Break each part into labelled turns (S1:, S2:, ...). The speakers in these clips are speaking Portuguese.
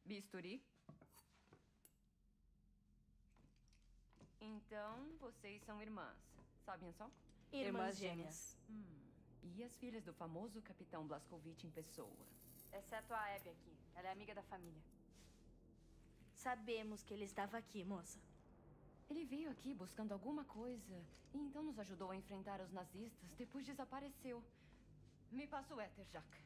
S1: Bisturi. Então, vocês são irmãs. Sabiam só?
S2: Irmãs gêmeas.
S1: E as filhas do famoso Capitão Blazkowicz em pessoa.
S3: Exceto a Abby aqui. Ela é amiga da família.
S2: Sabemos que ele estava aqui, moça.
S1: Ele veio aqui buscando alguma coisa e então nos ajudou a enfrentar os nazistas. Depois desapareceu. Me passa o éter, Jack.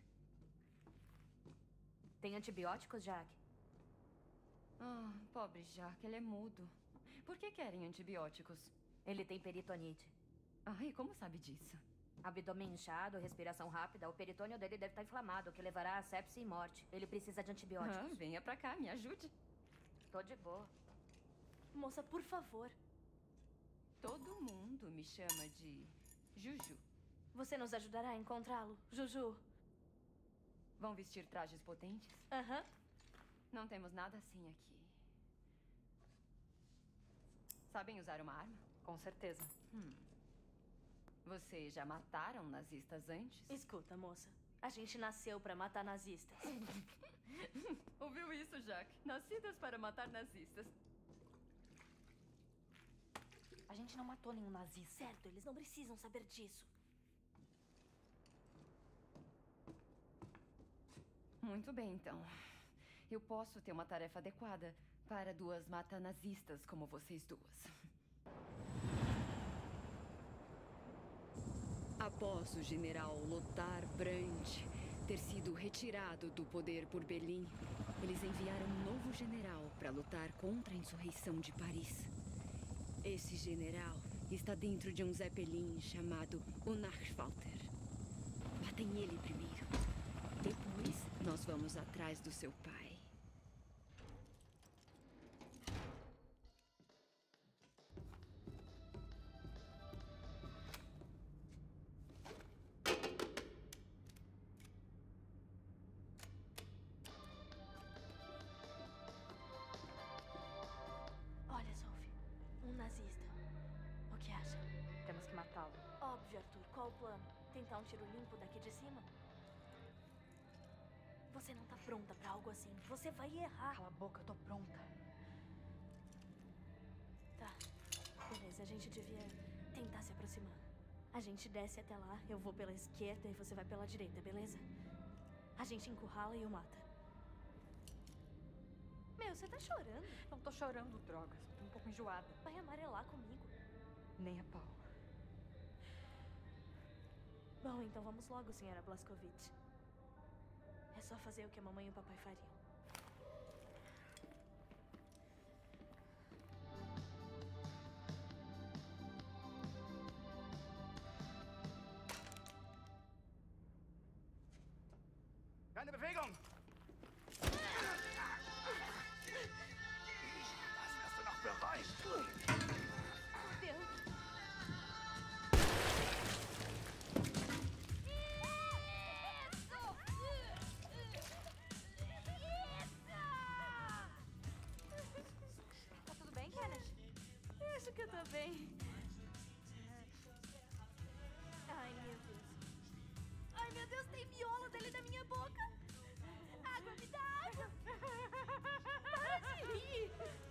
S3: Tem antibióticos, Jack?
S1: Ah, pobre Jack, ele é mudo. Por que querem antibióticos?
S3: Ele tem peritonite.
S1: Ah, e como sabe disso?
S3: Abdômen inchado, respiração rápida. O peritônio dele deve estar inflamado, o que levará a sepse e morte. Ele precisa de antibióticos.
S1: Venha pra cá, me ajude.
S3: Tô de boa.
S2: Moça, por favor.
S1: Todo mundo me chama de Juju.
S2: Você nos ajudará a encontrá-lo, Juju?
S1: Vão vestir trajes potentes?
S2: Aham.
S1: Não temos nada assim aqui. Sabem usar uma arma?
S3: Com certeza.
S1: Vocês já mataram nazistas antes?
S2: Escuta, moça. A gente nasceu pra matar nazistas.
S1: Ouviu isso, Jack? Nascidas para matar nazistas.
S3: A gente não matou nenhum nazista.
S2: Certo, eles não precisam saber disso.
S1: Muito bem, então. Eu posso ter uma tarefa adequada para duas mata-nazistas como vocês duas. Após o general Lothar Brandt ter sido retirado do poder por Berlim, eles enviaram um novo general para lutar contra a insurreição de Paris. Esse general está dentro de um Zeppelin chamado o Nachwalter. Matem ele primeiro. Depois, nós vamos atrás do seu pai.
S2: Olha, Sophie. Um nazista. O que acha?
S3: Temos que matá-lo.
S2: Óbvio, Arthur. Qual o plano? Tentar um tiro limpo daqui de cima? Você não tá pronta pra algo assim. Você vai errar.
S3: Cala a boca, eu tô pronta.
S2: Tá. Beleza, a gente devia tentar se aproximar. A gente desce até lá, eu vou pela esquerda e você vai pela direita, beleza? A gente encurrala e o mata. Meu, você tá chorando?
S3: Não tô chorando, drogas. Tô um pouco enjoada.
S2: Vai amarelar comigo.
S3: Nem a pau.
S2: Bom, então vamos logo, senhora Blazkowicz. É só fazer o que a mamãe e o papai fariam.
S4: Keine Bewegung! Was hast du noch bereut?
S2: Deus!
S3: Tá tudo bem, Kenneth?
S2: Acho que eu tô bem. Ai, meu Deus. Ai, meu Deus, tem miolo dele na minha boca. Água, me dá água. Para de rir.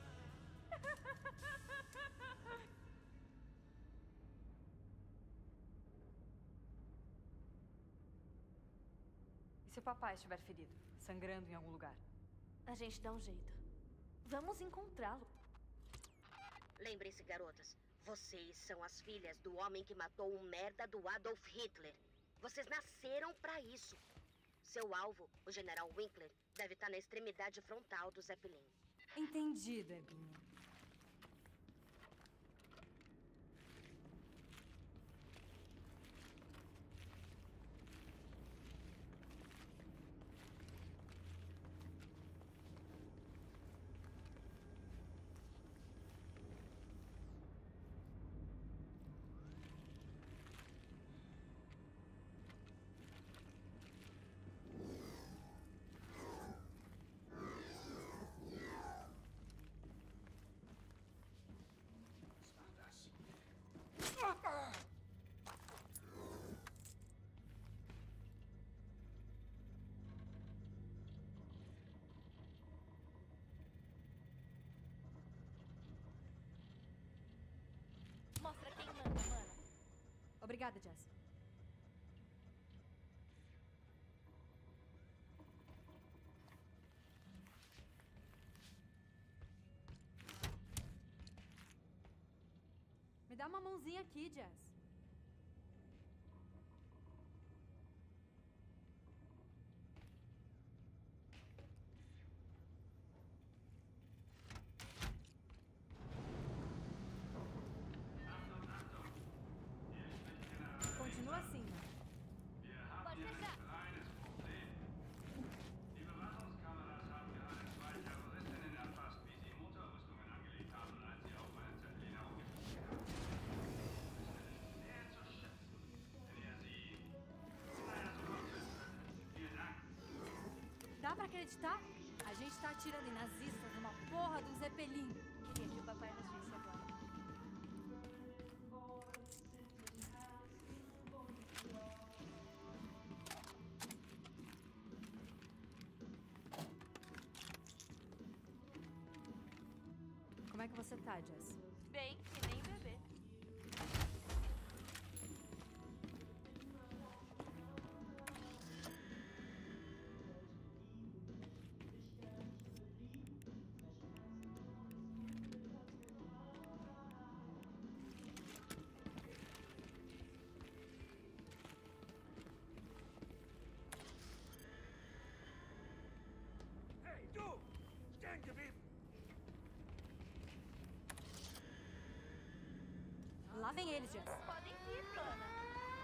S3: E se o papai estiver ferido, sangrando em algum lugar?
S2: A gente dá um jeito. Vamos encontrá-lo.
S5: Lembrem-se, garotas. Vocês são as filhas do homem que matou o merda do Adolf Hitler. Vocês nasceram pra isso. Seu alvo, o General Winkler, deve estar na extremidade frontal do Zeppelin.
S6: Entendi, Debinha. Obrigada, Jess. Me dá uma mãozinha aqui, Jess. Continua assim, né?
S3: Pode fechar.
S6: Dá pra acreditar? A gente tá atirando em nazistas numa porra de um Zeppelin.
S2: Queria que o papai nos visse agora.
S6: Como é que você tá, Jess?
S2: Bem, que nem um bebê.
S4: Hey, du! Stehen geblieben!
S6: Lá vem eles, Jess.
S2: Podem vir, Dona.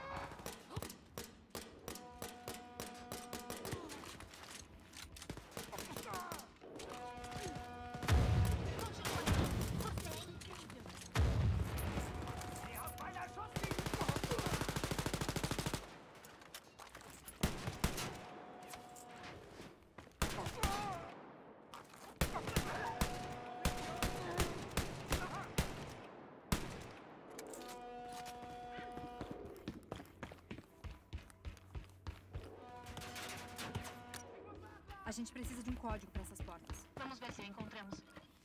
S4: Sie haben beinahe erschossen!
S6: A gente precisa de um código pra essas portas.
S2: Vamos ver se o encontramos.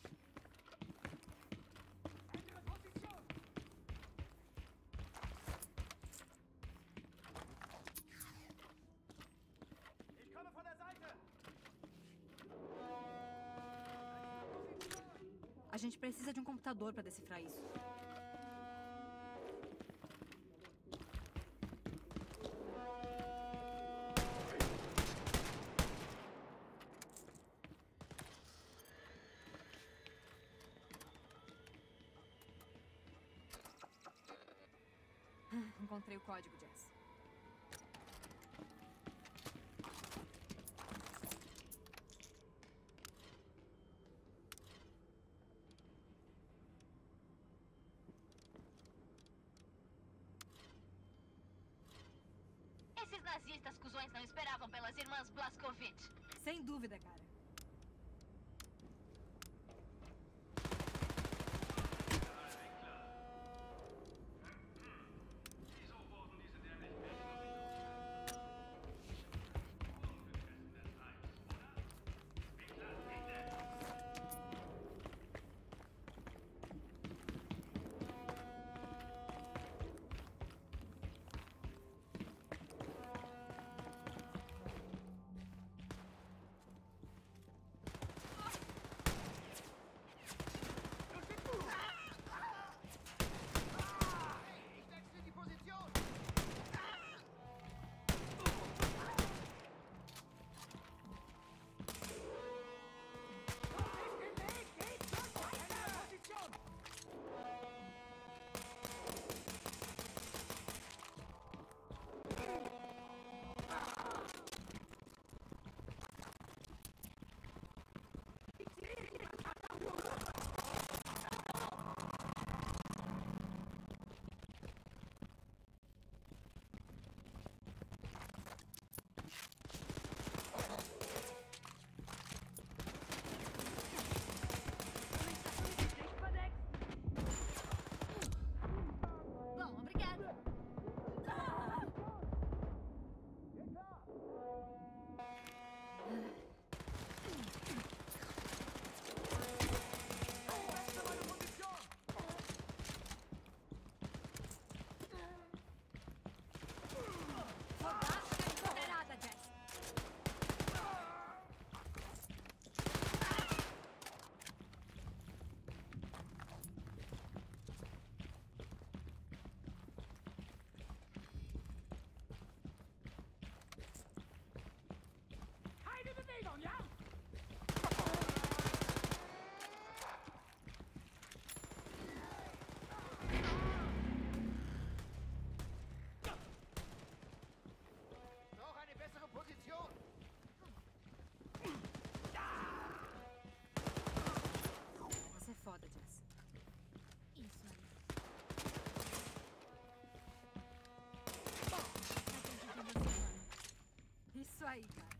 S4: Ich komme von der Seite!
S6: A gente precisa de um computador pra decifrar isso. Encontrei o código, Jess.
S2: Esses nazistas cuzões não esperavam pelas irmãs Blazkowicz.
S6: Sem dúvida, cara. isso aí, cara.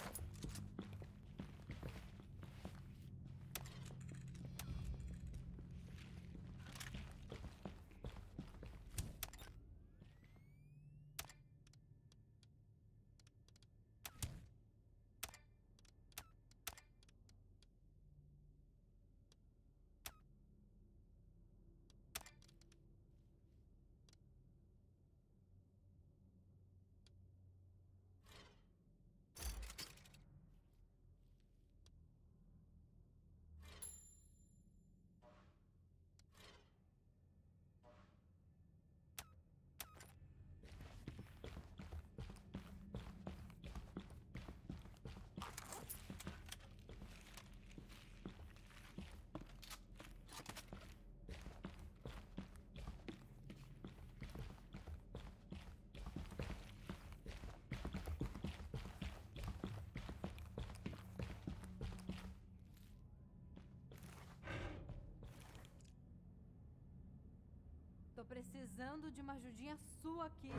S6: Tô precisando de uma ajudinha sua aqui.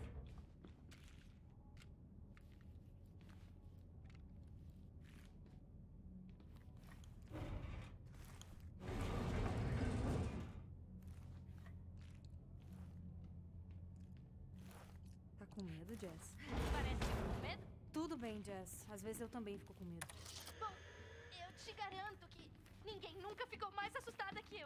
S6: Tá com medo, Jess?
S2: Parece que ficou com medo?
S6: Tudo bem, Jess. Às vezes eu também fico com medo.
S2: Bom, eu te garanto que ninguém nunca ficou mais assustada que eu.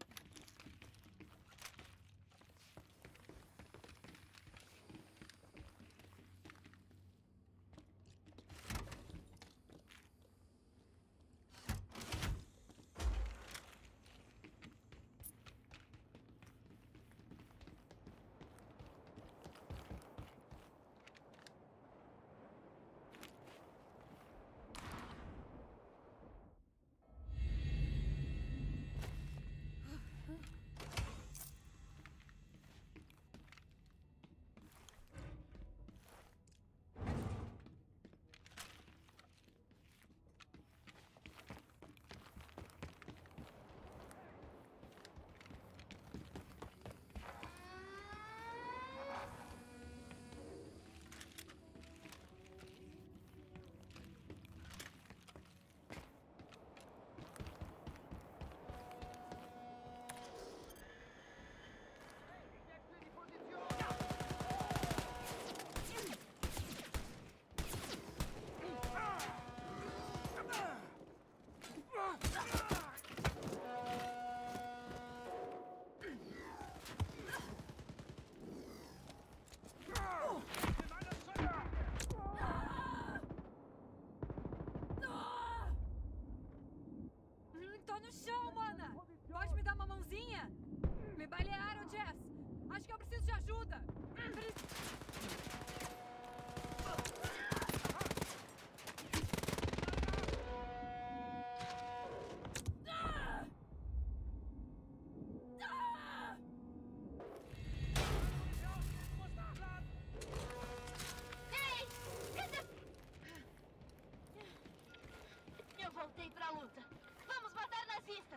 S6: Tô no chão, mana! Pode me dar uma mãozinha? Me balearam, Jess! Acho que eu preciso de ajuda!
S2: Ei! Cadê? Eu voltei pra luta. Vamos matar nazistas!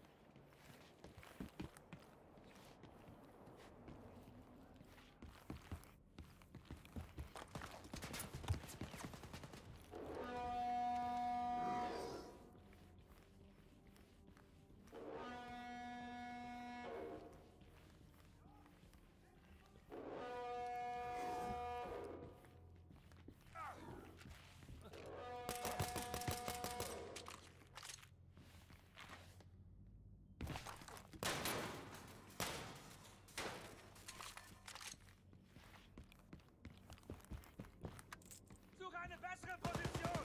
S4: Suche eine bessere Position!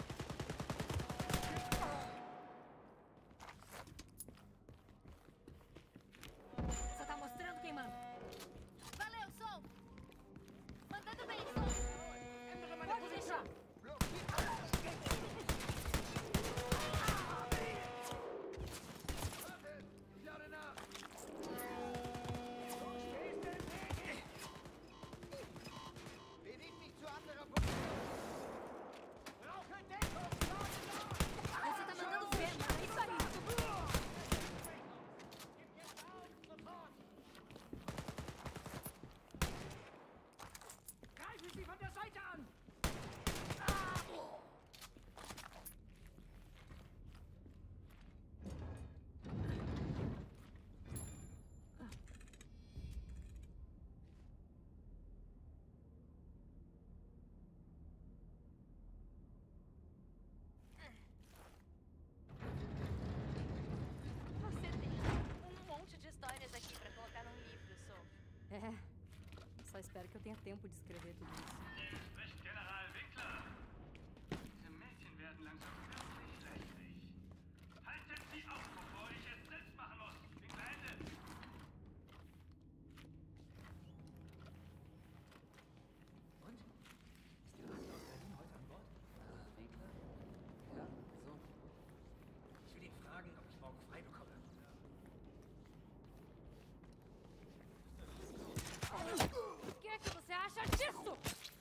S6: Você tá mostrando quem manda?
S2: Valeu, Sol! Mandando bem, Sol!
S4: Ändere meine
S6: Pode deixar!
S4: Beweg dich zu anderer Position! Brauche
S6: Espero que eu tenha tempo de escrever tudo isso.
S7: Hier spricht General Winkler. Diese Mädchen werden langsam wirklich lästig. Haltet sie auf, bevor ich es selbst machen muss. Winkler, Ende.
S8: Und? Ist der Arzt aus Berlin heute an Bord? Winkler? Ja, so. Ich will ihn fragen, ob ich morgen frei bekomme.
S6: O que é que você acha disso?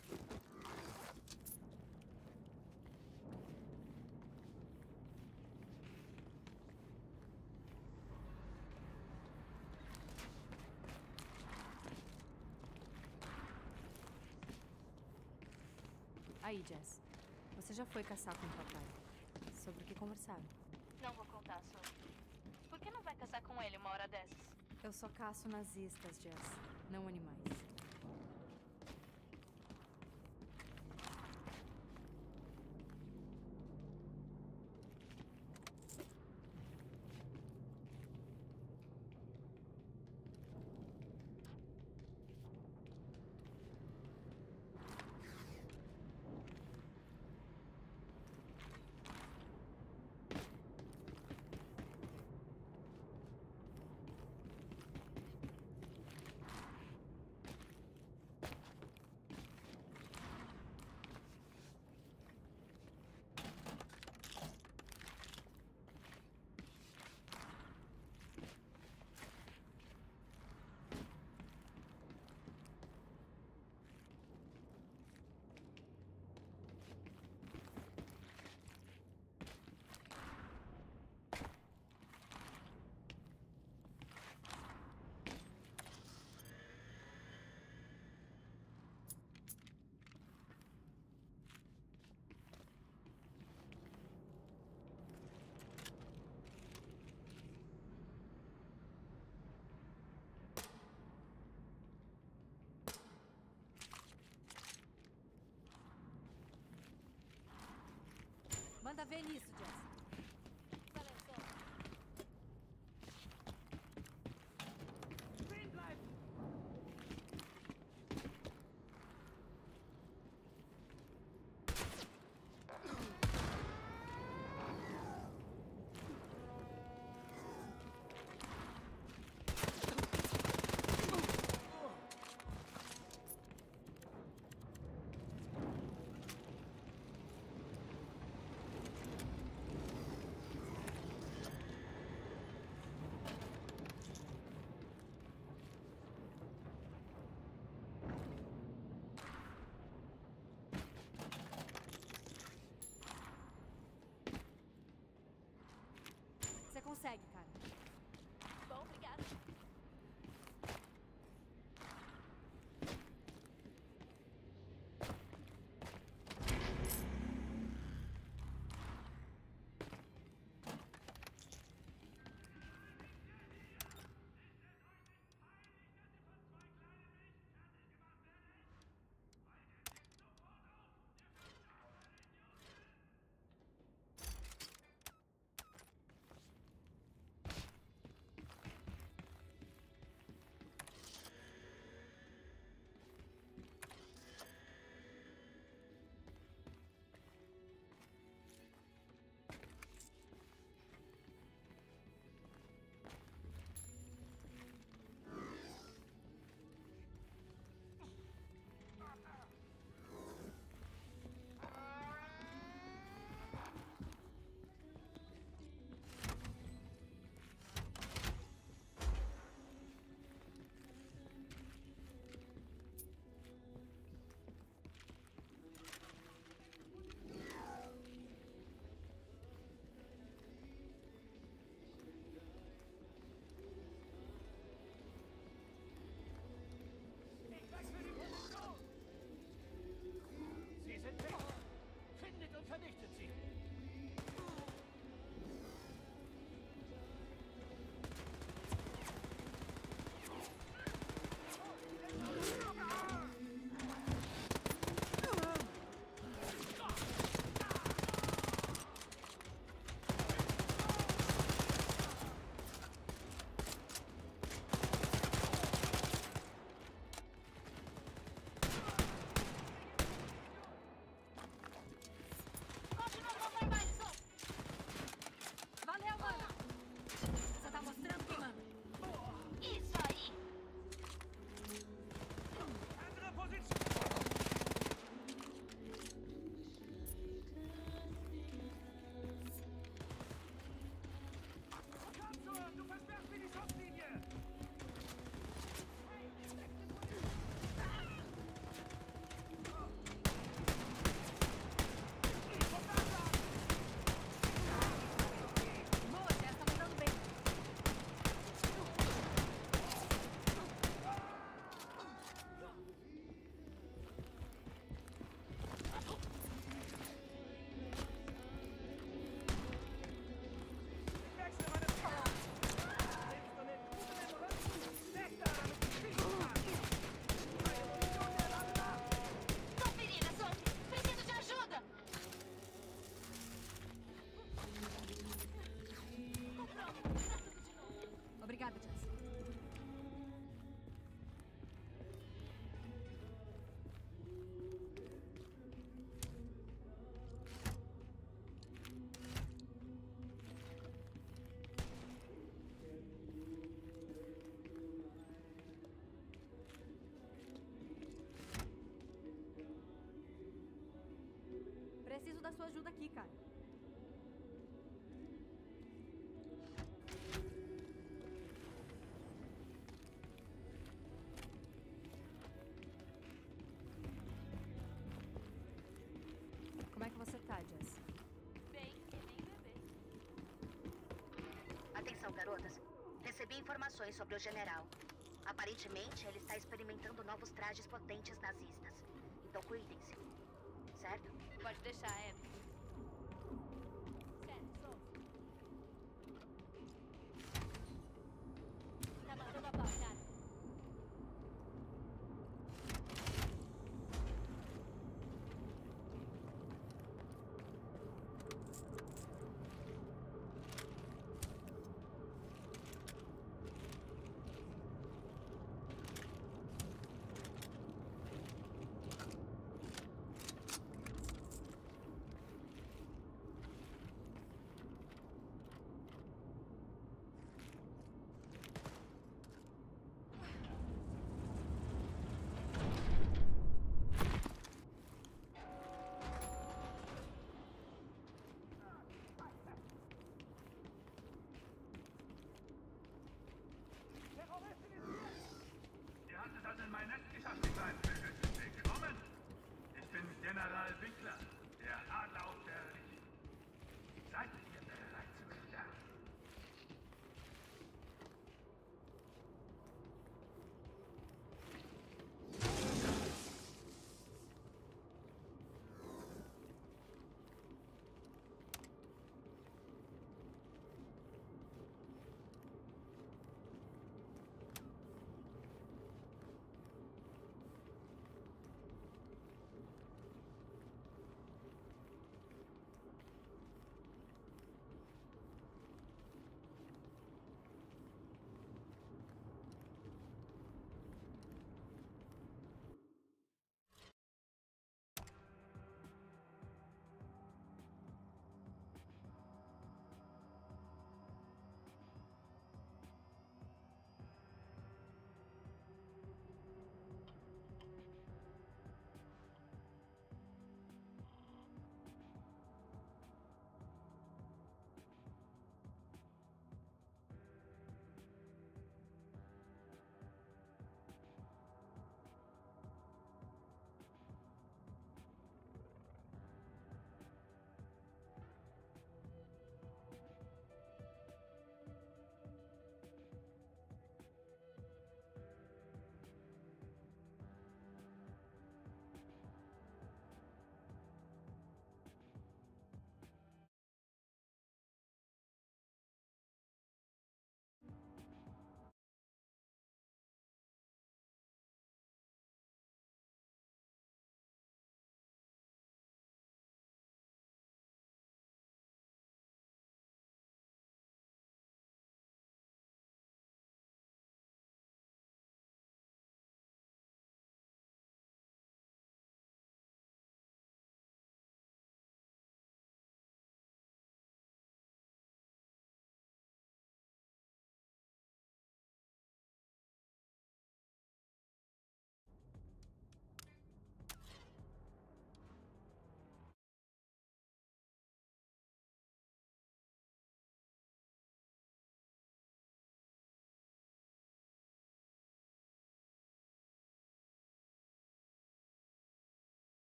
S6: Aí, Jess. Você já foi caçar com o papai. Sobre o que conversaram?
S2: Não vou contar sobre. Por que não vai caçar com ele uma hora dessas?
S6: Eu só caço nazistas, Jess. Não animais. Manda ver nisso, Jess. Você consegue, cara.
S2: Bom, obrigada.
S6: Preciso da sua ajuda aqui, cara. Como é que você tá, Jess?
S2: Bem, que nem bebê.
S5: Atenção, garotas. Recebi informações sobre o general. Aparentemente, ele está experimentando novos trajes potentes nazistas. Então cuidem-se. Certo?
S2: Pode deixar, Abby. Certo, sou. Tá matando a pau, cara.
S7: Ihr hattet es in mein Nest geschafft, die kleinen Vögel. Willkommen! Ich bin General Winkler, der Adler auf der Regie. Seid ihr bereit zu sterben?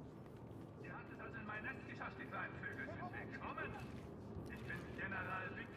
S7: Ihr hattet es in mein Nest geschafft, die kleinen Vögel. Willkommen! Ich bin General Winkler.